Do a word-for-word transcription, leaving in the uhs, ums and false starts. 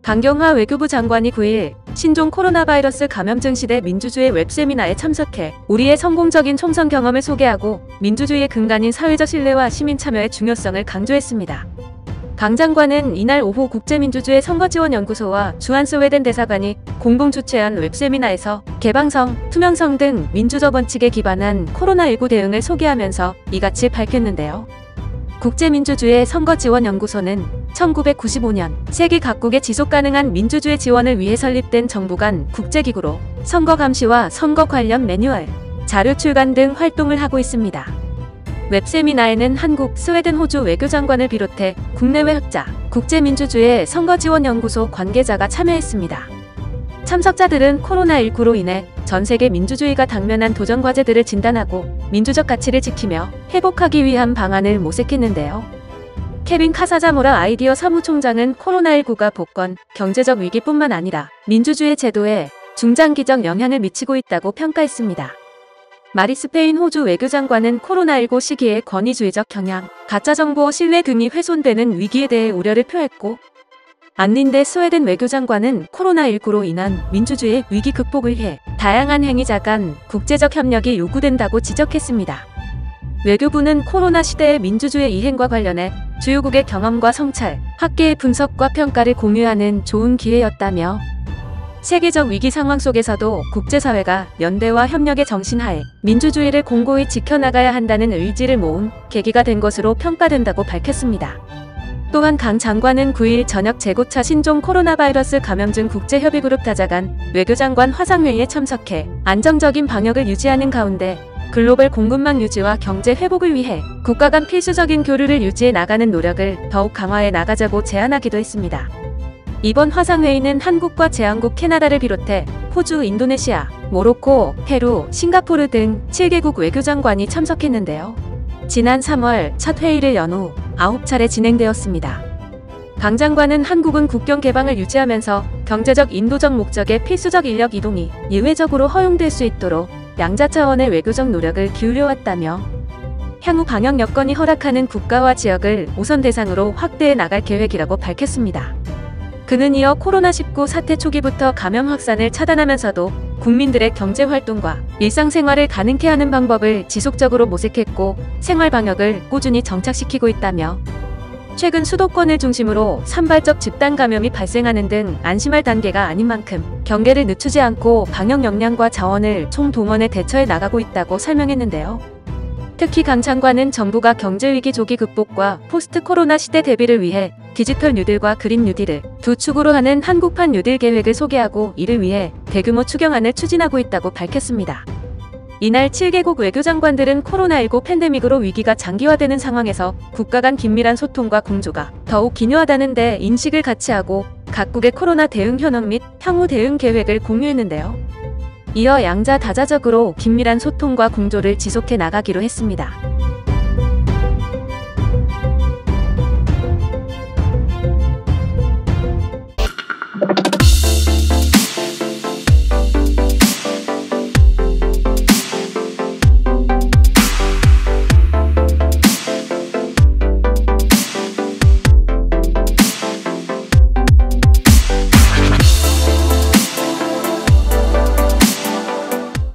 강경화 외교부 장관이 구일 신종 코로나 바이러스 감염증 시대 민주주의 웹세미나에 참석해 우리의 성공적인 총선 경험을 소개하고 민주주의의 근간인 사회적 신뢰와 시민 참여의 중요성을 강조했습니다. 강 장관은 이날 오후 국제민주주의 선거지원연구소와 주한 스웨덴 대사관이 공동 주최한 웹세미나에서 개방성, 투명성 등 민주적 원칙에 기반한 코로나십구 대응을 소개하면서 이같이 밝혔는데요. 국제민주주의 선거지원연구소는 천구백구십오 년 세계 각국의 지속가능한 민주주의 지원을 위해 설립된 정부 간 국제기구로 선거 감시와 선거 관련 매뉴얼, 자료 출간 등 활동을 하고 있습니다. 웹세미나에는 한국, 스웨덴, 호주 외교장관을 비롯해 국내외 학자, 국제민주주의 선거지원연구소 관계자가 참여했습니다. 참석자들은 코로나십구로 인해 전 세계 민주주의가 당면한 도전 과제들을 진단하고 민주적 가치를 지키며 회복하기 위한 방안을 모색했는데요. 케빈 카사자모라 아이디어 사무총장은 코로나십구가 복권, 경제적 위기뿐만 아니라 민주주의 제도에 중장기적 영향을 미치고 있다고 평가했습니다. 마리 스페인 호주 외교장관은 코로나십구 시기의 권위주의적 경향, 가짜정보 신뢰 등이 훼손되는 위기에 대해 우려를 표했고, 안린데 스웨덴 외교장관은 코로나십구로 인한 민주주의 위기 극복을 위해 다양한 행위자 간 국제적 협력이 요구된다고 지적했습니다. 외교부는 코로나 시대의 민주주의 이행과 관련해 주요국의 경험과 성찰, 학계의 분석과 평가를 공유하는 좋은 기회였다며 세계적 위기 상황 속에서도 국제사회가 연대와 협력의 정신하에 민주주의를 공고히 지켜나가야 한다는 의지를 모은 계기가 된 것으로 평가된다고 밝혔습니다. 또한 강 장관은 구일 저녁 재고차 신종 코로나 바이러스 감염증 국제협의그룹 다자간 외교장관 화상회의에 참석해 안정적인 방역을 유지하는 가운데 글로벌 공급망 유지와 경제 회복을 위해 국가 간 필수적인 교류를 유지해 나가는 노력을 더욱 강화해 나가자고 제안하기도 했습니다. 이번 화상회의는 한국과 제안국 캐나다를 비롯해 호주, 인도네시아, 모로코, 페루, 싱가포르 등 칠 개국 외교장관이 참석했는데요. 지난 삼월 첫 회의를 연 후 아홉 차례 진행되었습니다. 강 장관은 한국은 국경 개방을 유지하면서 경제적 인도적 목적의 필수적 인력 이동이 예외적으로 허용될 수 있도록 양자 차원의 외교적 노력을 기울여왔다며 향후 방역 여건이 허락하는 국가와 지역을 우선 대상으로 확대해 나갈 계획이라고 밝혔습니다. 그는 이어 코로나 십구 사태 초기부터 감염 확산을 차단하면서도 국민들의 경제활동과 일상생활을 가능케 하는 방법을 지속적으로 모색했고 생활 방역을 꾸준히 정착시키고 있다며 최근 수도권을 중심으로 산발적 집단 감염이 발생하는 등 안심할 단계가 아닌 만큼 경계를 늦추지 않고 방역 역량과 자원을 총동원해 대처해 나가고 있다고 설명했는데요. 특히 강 장관은 정부가 경제위기 조기 극복과 포스트 코로나 시대 대비를 위해 디지털 뉴딜과 그린 뉴딜을 두 축으로 하는 한국판 뉴딜 계획을 소개하고 이를 위해 대규모 추경안을 추진하고 있다고 밝혔습니다. 이날 칠 개국 외교장관들은 코로나십구 팬데믹으로 위기가 장기화되는 상황에서 국가 간 긴밀한 소통과 공조가 더욱 기묘하다는 데 인식을 같이 하고 각국의 코로나 대응 현황 및 향후 대응 계획을 공유했는데요. 이어 양자 다자적으로 긴밀한 소통과 공조를 지속해 나가기로 했습니다.